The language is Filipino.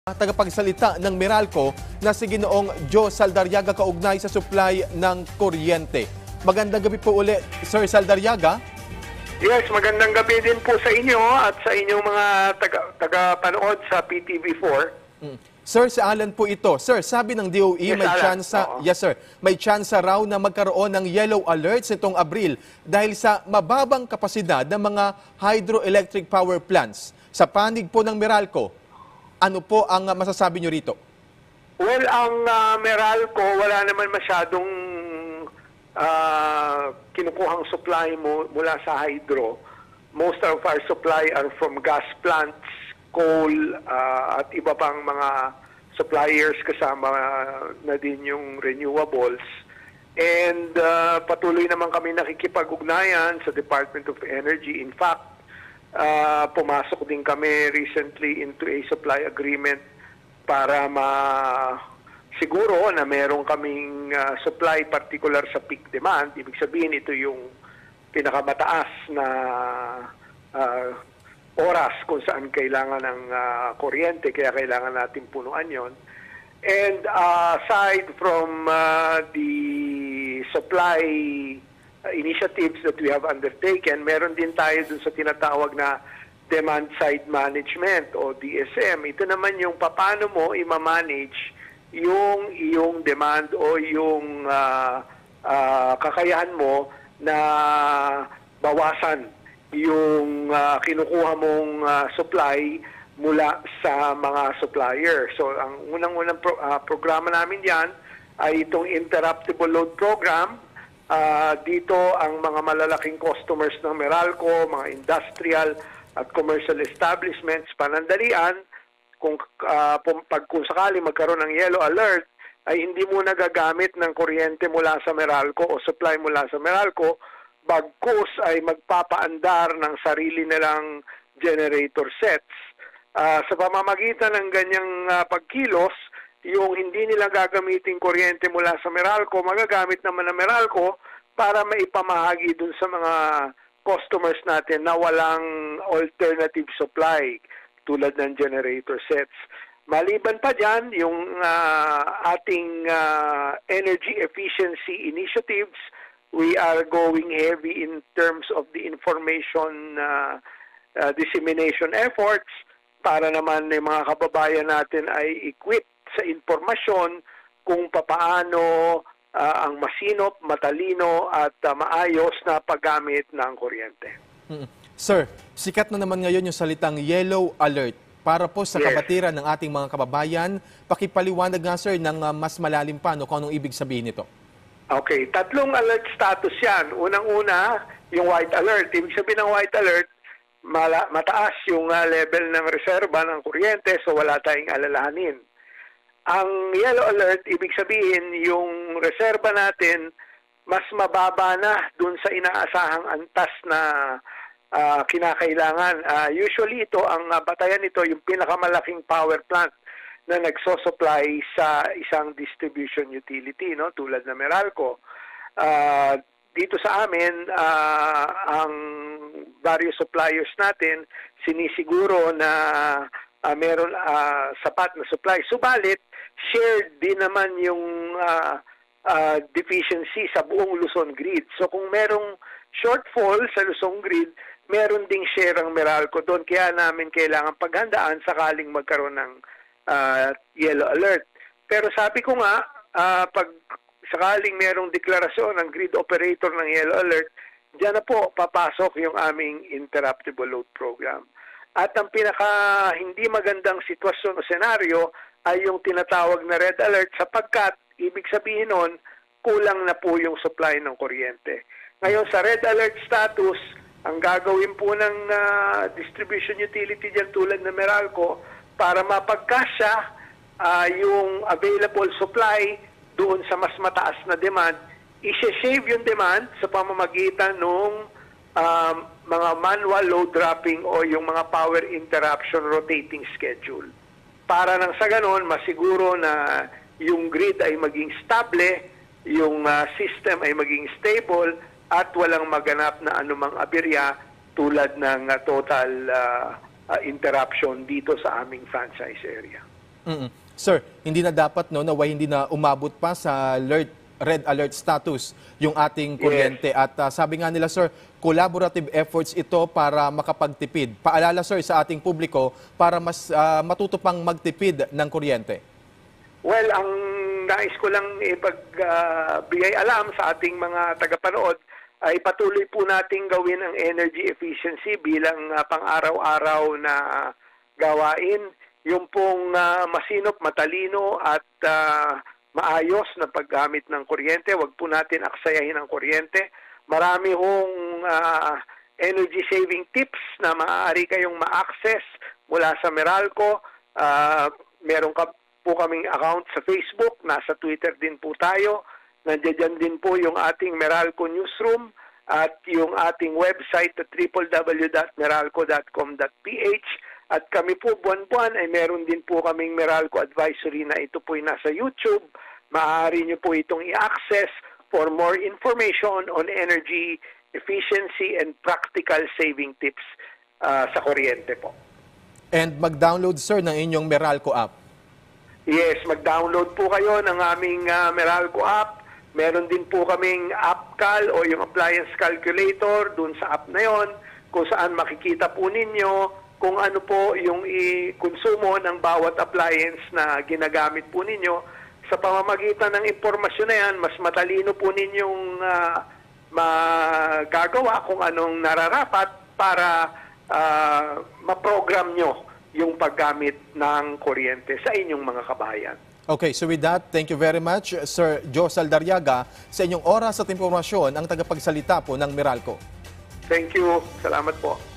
Tagapagsalita ng Meralco na si Ginoong Joe Saldarriaga kaugnay sa supply ng kuryente. Magandang gabi po ulit, Sir Saldarriaga. Yes, magandang gabi din po sa inyo at sa inyong mga taga-panood sa PTV4. Sir, si Alan po ito. Sir, sabi ng DOE, may tsansa raw na magkaroon ng yellow alerts nitong Abril dahil sa mababang kapasidad ng mga hydroelectric power plants. Sa panig po ng Meralco, ano po ang masasabi nyo rito? Well, ang Meralco, wala naman masyadong kinukuhang supply mula sa hydro. Most of our supply are from gas plants, coal, at iba pang mga suppliers kasama na din yung renewables. And patuloy naman kami nakikipag-ugnayan sa Department of Energy. In fact, pumasok din kami recently into a supply agreement para siguro na meron kaming supply particular sa peak demand. Ibig sabihin ito yung pinakamataas na oras kung saan kailangan ng kuryente, kaya kailangan natin punuan yon. And aside from the supply initiatives that we have undertaken, meron din tayo dun sa tinatawag na demand side management o DSM. Ito naman yung paano mo i-manage yung iyong demand o yung kakayahan mo na bawasan yung kinukuha mong supply mula sa mga supplier. So ang unang-unang programa namin yan ay itong interruptible load program. Dito ang mga malalaking customers ng Meralco, mga industrial at commercial establishments, panandalian, kung sakali magkaroon ng yellow alert, ay hindi muna gagamit ng kuryente mula sa Meralco o supply mula sa Meralco, bagkus ay magpapaandar ng sarili nilang generator sets. Sa pamamagitan ng ganyang pagkilos, yung hindi nila gagamitin kuryente mula sa Meralco, magagamit naman ng Meralco para maipamahagi dun sa mga customers natin na walang alternative supply tulad ng generator sets. Maliban pa dyan, yung ating energy efficiency initiatives, we are going heavy in terms of the information dissemination efforts para naman yung mga kababayan natin ay equipped sa impormasyon kung papaano ang masinop, matalino at maayos na paggamit ng kuryente. Sir, sikat na naman ngayon yung salitang yellow alert. Para po sa kabatiran ng ating mga kababayan, pakipaliwanag nga sir ng mas malalim pa kung anong ibig sabihin nito. Okay, tatlong alert status yan. Unang-una, yung white alert. Ibig sabihin ng white alert, mataas yung level ng reserba ng kuryente, so wala tayong alalahanin. Ang yellow alert, ibig sabihin yung reserba natin mas mababa na dun sa inaasahang antas na kinakailangan. Usually ito, ang batayan nito, yung pinakamalaking power plant na nagsosupply sa isang distribution utility, no? Tulad na Meralco. Dito sa amin, ang various suppliers natin, sinisiguro na meron sapat na supply. Subalit, shared din naman yung deficiency sa buong Luzon grid. So kung merong shortfall sa Luzon grid, meron ding share ang Meralco doon. Kaya namin kailangan paghandaan sakaling magkaroon ng yellow alert. Pero sabi ko nga, pag sakaling merong deklarasyon ng grid operator ng yellow alert, diyan na po papasok yung aming interruptible load program. At ang pinaka hindi magandang sitwasyon o senaryo ay yung tinatawag na red alert sapagkat ibig sabihin nun, kulang na po yung supply ng kuryente. Ngayon sa red alert status, ang gagawin po ng distribution utility dyan tulad ng Meralco para mapagkasya yung available supply doon sa mas mataas na demand, i-shave yung demand sa pamamagitan ng mga manual load dropping o yung mga power interruption rotating schedule. Para nang sa ganon, masiguro na yung grid ay maging stable, yung system ay maging stable, at walang maganap na anumang aberya tulad ng total interruption dito sa aming franchise area. Sir, hindi na dapat no, naway hindi na umabot pa sa red alert status yung ating kuryente. At sabi nga nila, sir, collaborative efforts ito para makapagtipid. Paalala, sir, sa ating publiko para mas matuto pang magtipid ng kuryente. Well, ang nais ko lang ipagbigay alam sa ating mga tagapanood ay patuloy po nating gawin ang energy efficiency bilang pang-araw-araw na gawain. Yung pong masinop, matalino at maayos na paggamit ng kuryente. Huwag po natin aksayahin ang kuryente. Marami hong energy saving tips na maaari kayong ma-access mula sa Meralco. Meron po kaming account sa Facebook, nasa Twitter din po tayo. Nandiyan din po yung ating Meralco Newsroom at yung ating website at www.meralco.com.ph. At kami po buwan-buwan ay meron din po kaming Meralco Advisory na ito po ay nasa YouTube. Maaari nyo po itong i-access for more information on energy efficiency and practical saving tips sa kuryente po. And mag-download, sir, ng inyong Meralco app. Yes, mag-download po kayo ng aming Meralco app. Meron din po kaming AppCal o yung appliance calculator dun sa app na yon, kung saan makikita po ninyo kung ano po yung i-konsumo ng bawat appliance na ginagamit po ninyo. Sa pamamagitan ng impormasyon na yan, mas matalino po ninyong magagawa kung anong nararapat para ma-program nyo yung paggamit ng kuryente sa inyong mga kabayan. Okay, so with that, thank you very much, Sir Joe Saldarriaga, sa inyong oras at impormasyon, ang tagapagsalita po ng Meralco. Thank you. Salamat po.